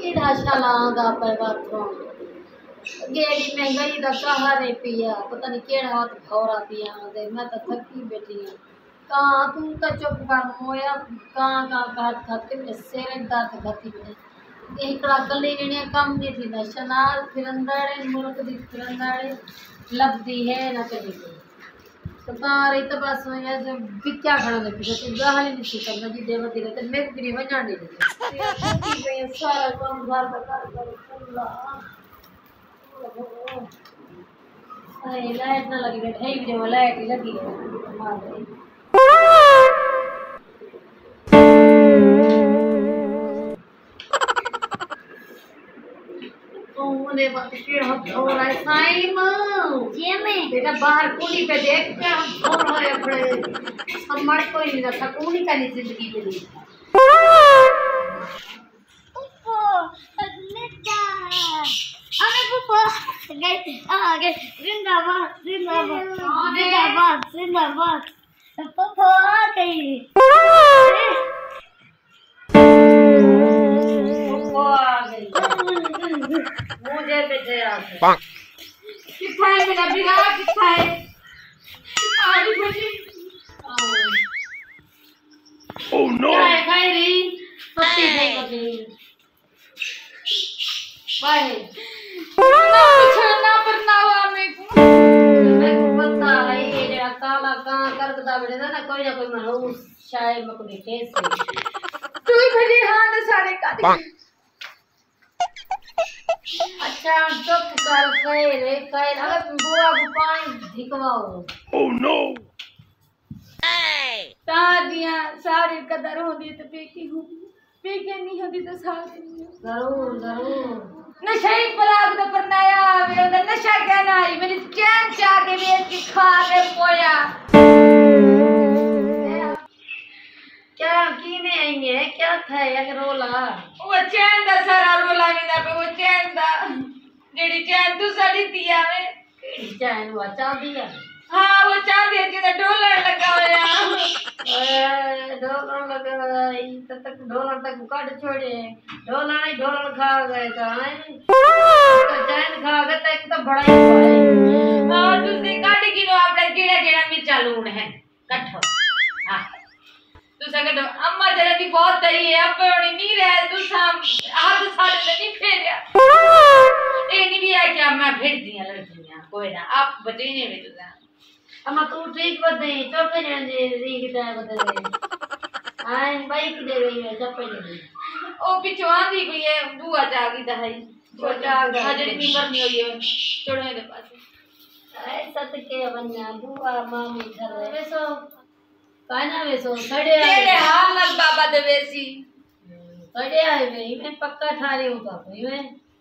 केड़ा शलांदा पे बाथरूम गेड़ी महंगाई दा सहारे पिया पता नहीं केड़ा हाथ भौरा पिया दे मैं तो थकी बैठी हूं कहां तू तो चुप कर मोया कहां बात खाते में सिर दर्द खाती में एकड़ा कली ने कम नहीं थी ना शनार फिरंदाड़े मुल्क दी फिरंदाड़े लबदी है ना कभी तो तारे तो बस मैं जब क्या खड़ा नहीं पिछे तो गाली नहीं करना जी देवर दी रहते मैं भी नहीं बना दे सारा काम घर का कर पूरा अरे लाइट ना लगी बैठे ही भी लाइट ही लगी है मार गई ने केड़ हम छोड़ आए साईं जे में बेटा बाहर कूली पे देख के हम छोड़ आए अपने सम्मान कोई नहीं रखा कूली का नहीं जिंदगी में नहीं पुप्पो नेता अरे पुप्पो गए आगे जिंदाबाद जिंदाबाद जिंदाबाद जिंदाबाद पुप्पो आ गई पुप्पो आ गई मुझे बेटे आके कितना है मेरा बिगाड़ कितना है आगे बची Oh no! क्या है खैरी पत्ती नहीं पत्ती बाय ना बिछड़ना पर ना हुआ मेरे को पता है ये जरा काला कहाँ कर बता बेटे ना कोई मनहूस शायद मैं को देखे से तू ही भली हां ना सारे का अच्छा चुप कर रे खैर अगर बुआ को पानी धिकवाओ Oh no! तादियां सारी कदर होती तो पेकी होती पेके नहीं होती तो सारी जरूर जरूर नशा ही पलाग तो पर नया मेरा तो नशा कहना आई मेरी चैन चाह के बेच के खा के पोया क्या की में आएंगे क्या था एक रोला वो चैन दा सारा रोला मेरा पे वो चैन दा जेडी चैन तू साड़ी दिया में चैन हुआ चाबी है हाँ वो चाबी है जिधर डॉलर लगा हुआ डॉलर लगा तक डॉलर तक काट छोड़े डॉलर नहीं डॉलर खा गए तो चैन खा गए तक तो बड़ा ही है और दूसरी काट गिनो आपने जेड़ा जेड़ा मिर्चा लूण है कट्ठो हाँ तू सके अम्मा जरा दी बहुत सही है अब नहीं रहे तू शाम हाथ सारे नहीं फेरिया ए नहीं भी है क्या मैं भेज दिया लड़कियां कोई ना आप बचे नहीं मेरे तुझे अम्मा तू ठीक बता चौके ने री की तरह बता दे आए बाइक दे रही है चप्पल दे ओ पिछवान दी कोई है बुआ जागी दहाई वो जाग हाजरी नहीं करनी हुई है छोड़ने दे पास ऐसा तो के बन्या बुआ मामी कर रहे वैसो काना वैसो खड़े तेरे हाल लग बाबा दे वैसी खड़े आए मैं पक्का ठारी हूं तो मैं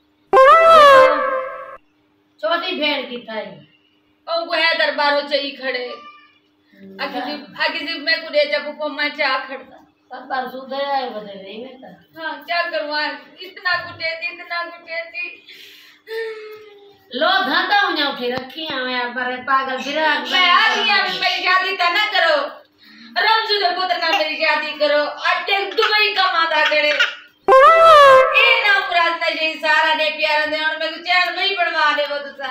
छोटी भेड़ की थाई ओ वो है दरबार हो चाहिए खड़े आगे से मैं कुछ जब को मैं चा खड़ता सब बार सुधर आए बदल रही मैं तो हाँ क्या करवा इतना गुटे थी लो धंधा हो जाओ फिर रखी हैं मैं बड़े पागल फिरा मैं आ रही हूं मेरी शादी तो ना करो रमजू के पुत्र ना मेरी शादी करो अड्डे दुबई कमाता करे ए ना मुराद ना जी सारा ने प्यार दे और मैं को चैन वही बनवा दे वो तुसा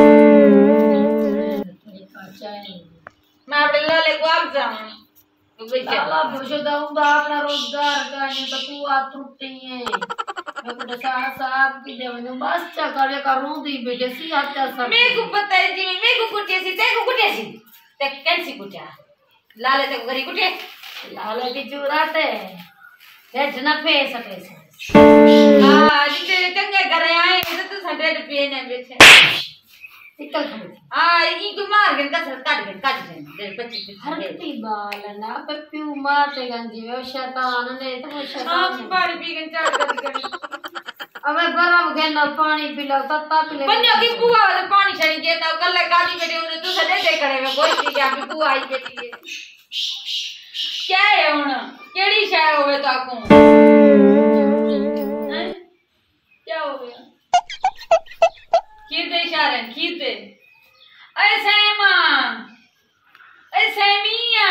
मैं अपने लाले को आप जाऊं तो भाई साला बुशदा उंदा अपना रोजगार का नहीं तो तू आ त्रुटि है मैं को सारा साहब की देवन बस चा करे करूं दी बेटे सी हत्या सब मेरे को पता है जी मेरे को कुछ ऐसी ते को कुछ ऐसी ते कैसी कुछ है लाले ते घरी कुछ लाले की चुराते भेज न पे सके हां जी चंगे घरे आए तो 100 रुपए ने बेचे निकल खड़ी हां ई को मार के कसरत काट दे 25 हरती बाल ना पप्पू मारते गंजी वो शैतान ने तो वो शैतान पानी पी के चार कर अबे बरफ घेना पानी पिला तत्ता पिले बन्यो की बुआ वाले पानी छड़ी के ता कल गाली बेटे उन्हें तू सदे दे करे में कोई चीज आप बुआ आई बेटी है क्या है हुन केड़ी शाय होवे ताको हैं क्या हो गया खीर दे इशारे खीर दे ऐसे मां ऐसे मियां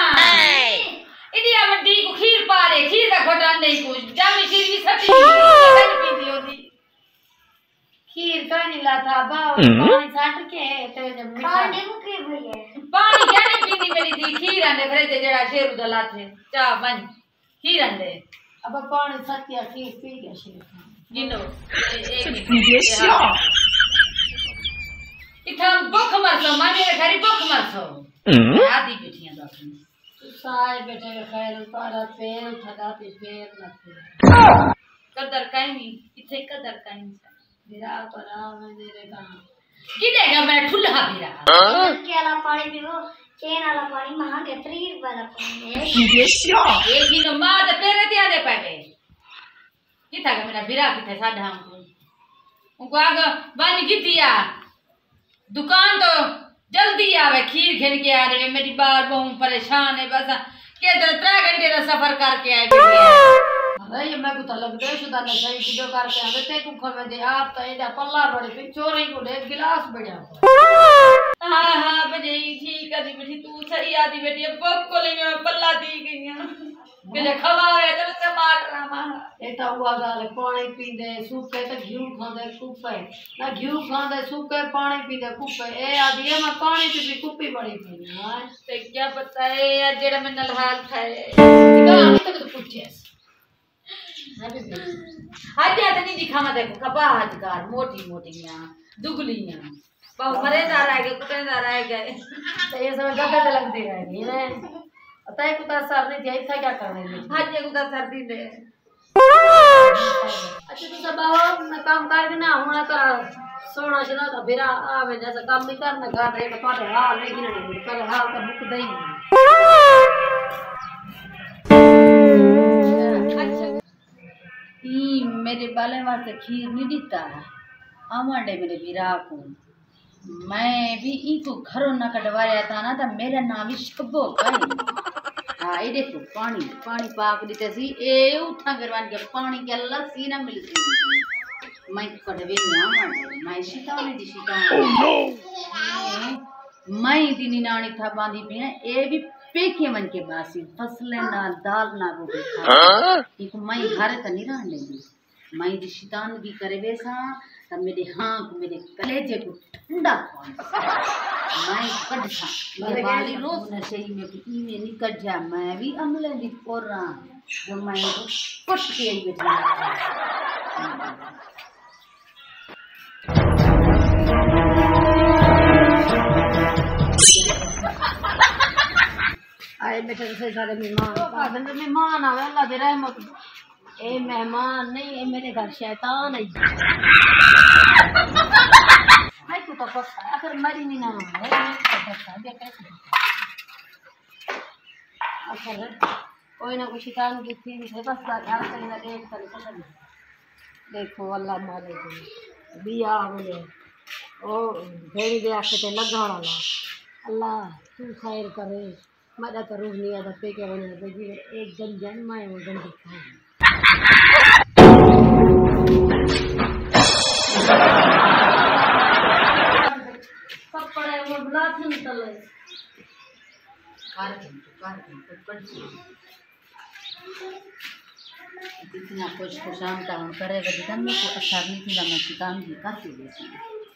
इडिया बड्डी को खीर पा रे खीर का घोटा नहीं कुछ जामी खीर भी सती नहीं पीती होती खीर का नहीं लाता पानी छाट के ते जब पानी मुके भैया पानी क्या नहीं पीनी मेरी दी खीर आंदे फिर ते जेड़ा शेर उदा लाथे चाह बन खीर आंदे अब पानी छाटिया खीर पी गया शेर गिनो एक मिनट इथा भूख मरसो माने घरी भूख मरसो आधी बेटियां दाखन साए बेटे खैर तारा पैर उठाते पैर लगते कदर काई नहीं इथे कदर काई नहीं मेरा परा मेरे काम की देगा मैं ठुल्हा मेरा के वाला पानी पीओ चेन वाला पानी महंगे 3 रुपए का पानी एक ही तो मां ते तेरे दिया दे पावे किथा का मेरा बिरा किथे साडा उनको आग बानी किथिया दुकान तो जल्दी आवे खीर घेन के आ रहे मेरी बार बहु परेशान है बस के 3 घंटे का सफर करके आए अरे मैं को तलब दे सुदा ने सही वीडियो करके आवे ते कुखर में दे आप तो एदा पल्ला बड़े पे चोरी को दे गिलास बढ़िया हां बजे ठीक आदि बेटी तू सही आदि बेटी अब को ले पल्ला दी गईया के खवावे तो टमाटर मा एटा हुआ गाल पानी पींदे सूखे तो घी खांदे कुप्पे ना घी खांदे सूखे पानी पींदे कुप्पे ए आदि मैं पानी पी कुप्पी बड़ी पीनी हां ते क्या पता है यार जेड़ा मैं नलहाल खाए कहानी तक तो पूछे आज या नहीं दिखा मत देखो कपाहजगार मोटी मोटीयां दुगलियां बहु मरेदार आएगे कुटेदार आएगे तो ये सब गदर लगते रहेंगे ना अतः कुता सर नहीं दिया था क्या करने में आज ये कुता सर्दी दे अच्छा तो सब मैं काम कर ना होना तो सोना चला तो फिर आवे जैसा काम नहीं करना घर रहे तो पर हाल नहीं गिरने कर हाल का बुक दई ई मेरे बाले वास्ते खीर नहीं दीता आमंडे मेरे बिरा को मैं भी ई को घरों ना कटवाया था ना तो मेरा नाम भी शब्बो कई हां ये देखो पानी पानी पाक दीते सी ए उठा करवान के पानी के लस्सी ना मिलती मैं कटवे ना मैं शिताने दी शिताने Oh no! मैं दी निनानी था बांधी भी है ए भी पेके मन के बासी फसले ना दाल ना रोटी खा एक मैं घर त नहीं रहने दी मैं दी शितान की करे वैसा तब मेरे हां मेरे कलेजे को ठंडा मैं कट था मेरे वाली रोज न सही में की में निकट जा मैं भी अमले दी कोरा जो मैं पुट के आई बेटा आए बेटे से सारे मेहमान आवे अल्लाह दे रहमत ए मेहमान नहीं ए मेरे घर शैतान है मैं तो पक्का अगर मरी नहीं ना है तो पक्का दे कैसे अगर कोई ना कोई शैतान की थी है बस घर से ना देख कर देखो अल्लाह मारे बिया बोले ओ भेड़ी दे आके ते लगा वाला अल्लाह तू खैर करे मजा तो रूह नहीं आता पे क्या बने देखिए एक जन जन्म है वो जन दिखाई कपड़े वो ब्लाथ नहीं तले कार पड़ इतना कुछ शांता हम करेगा जितना में को अच्छा नहीं थी मैं शिकान की काफी देसी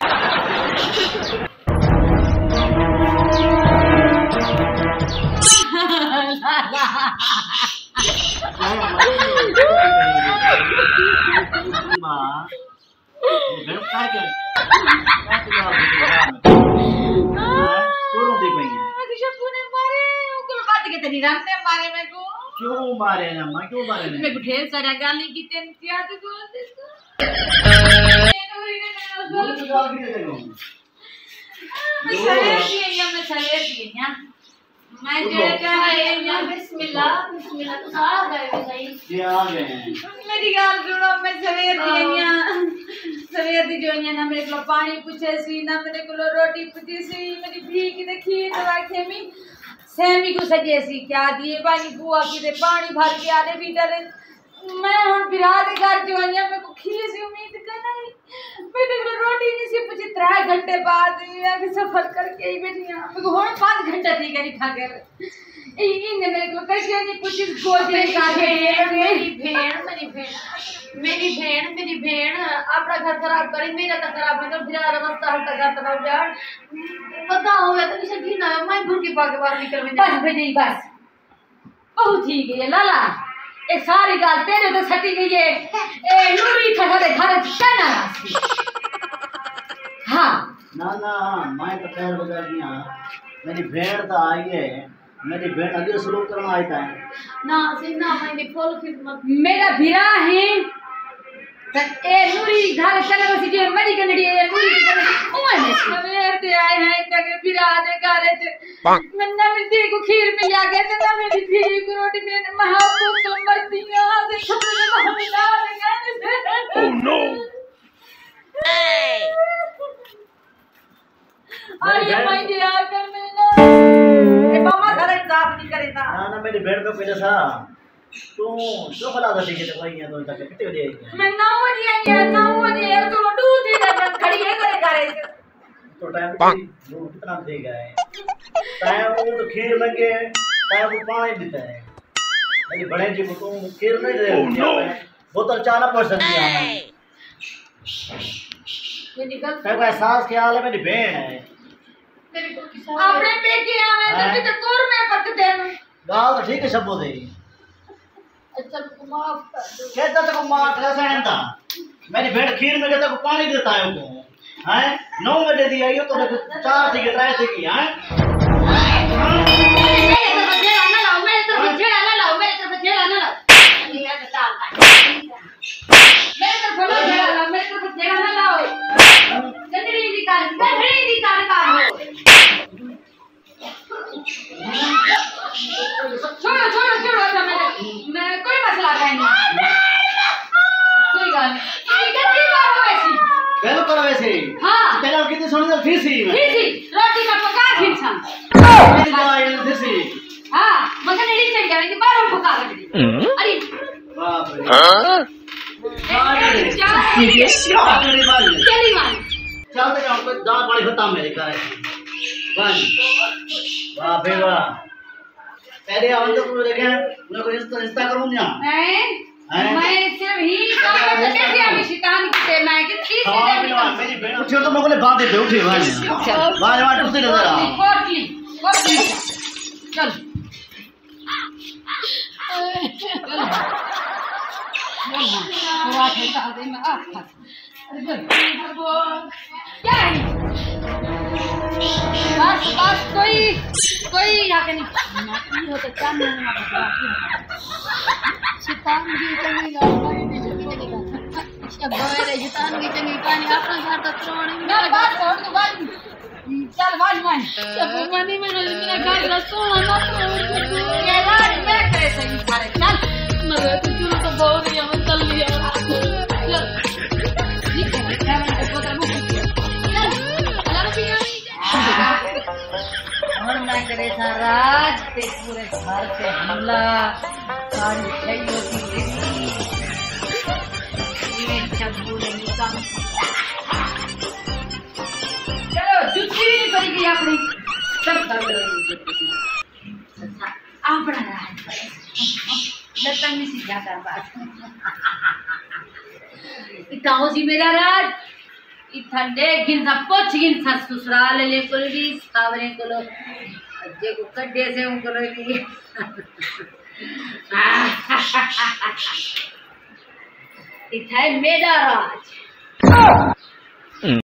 क्यों मारे ना मां क्यों मारे ना मैं ढेर सारा गाली की तेन क्या तो मैं बिस्मिल्लाह बिस्मिल्लाह तो आ गए सही ये आ गए हैं मेरी गाल सुनो मैं सवेर दी जो ना मेरे को पानी पूछे सी ना मेरे को रोटी पूछी सी मेरी भी की खीर रखे मी सेमी को सजे सी क्या दिए पानी बुआ की दे पानी भर के आले भीतर मैं हुन बिरात घर जो आया मेरे को खीर से उम्मीद करना मेरे को रोटी नहीं सी पूछी 3 घंटे बाद या सफर करके ही बैठी हां मेरे को हुन 5 घंटा थी करी खा कर इन्हें मेरे को कैसे नहीं कुछ गोदे का मेरी भेण अपना घर खराब करे मेरा तो खराब है तो फिर रास्ता हटा घर खराब जान पता हो गया तो किसी की ना मैं भूल के बाहर निकल में बस बेटी बस बहुत ही गई लाला ये सारी गाल तेरे तो सटी गई है ए नूरी खड़ा दे घर चना हाँ ना मैं तो खैर बजा दिया मेरी भेड़ तो आई है मेरी भेड़ अभी शुरू करना आई था ना सीना मैंने फुल खिदमत मेरा भिरा है ए नूरी घर चले बस जे मरी गंडड़ी है नूरी की ओए में सवेर ते आए हैं तक भिरा दे घरे च मन्ना मिलती को खीर मिल आ गया ना मेरी खीर को रोटी में महापुर तो मरतियां से छपरे में मिला लगा ओह नो अरे मैं दिया कर मेरा ए मामा घर इंसाफ नहीं करेगा ना मेरी भेड़ को पहले सा तू जो भला था ठीक है तो भाई तो तक कितने बजे आई मैं 9 बजे तो दूध ही ना खड़ी है करे तो टाइम वो कितना देगा है टाइम वो तो खीर लगे टाइम वो पानी देता है मेरी बड़े जी को तो खीर नहीं दे बोतल चाना पड़ सकती है मेरी गलती तेरे को एहसास ख्याल है मेरी भेड़ है अपने पेके आवे तो भी तो कोर में पकते हैं गाल तो ठीक है शब्दों दे अच्छा माफ कर दो कहता तो मां कैसा है ना मेरी भेड़ खीर में कहता को पानी देता है वो हैं 9 बजे दी आई हो तो 4 थी के 3 थी की हैं मेरे तो जेड़ा ना लाओ मेरे तो जेड़ा ना लाओ मेरे तो जेड़ा ना लाओ मेरे तो चाल मेरे तो बोलो जेड़ा लाओ मेरे तो जेड़ा ना लाओ गंदड़ी निकाल का हो छोड़ो मैं कोई मसला नहीं कोई गाल नहीं कितनी बार हो ऐसी बिल्कुल वैसे हाँ तेरा कितनी सोनी तो फीसी रोटी का पका खिंचा फीसी हाँ मगर नहीं चल गया कि बारों पका रही अरे बाप रे चली मार चल तो हम को दाल पानी खत्म मेरे करे बन वाह बे वाह पहले आवन तो तू देखे मैं को इंस्टा करूं ना मैं सिर्फ ही काम करते थे अभी शैतान के मैं कि ठीक है मेरी बहन उठे तो मैं बोले बात दे उठे वाह वाह टूटती नजर आ कोटली चल क्या है बस कोई यहाँ के नहीं हो तो क्या शैतान की चंगी गाल शब्बरे शैतान की चंगी कहानी अपना घर तक छोड़ने ना बात छोड़ दो बात चल मान सब मनी में मेरा घर रसों ना ये लाड मैं करे सही सारे चल मगर तू तो बहुत ही हम चल लिया चल निकल क्या मैं तो पता नहीं और मैं करे सारा ते पूरे घर पे हमला सारी सही होती ये चब्बू नहीं काम चलो जुत्ती भी नहीं पड़ेगी अपनी सब कर रही आपड़ा रहा है लतंग में सीधा कर बात इताओ जी मेरा राज ठंडे गिनसा पोछ गिनसा ससुराल ले कुल भी सावरे कुलो अज्जे को कड्डे से उन कुलो की इथाई मेरा राज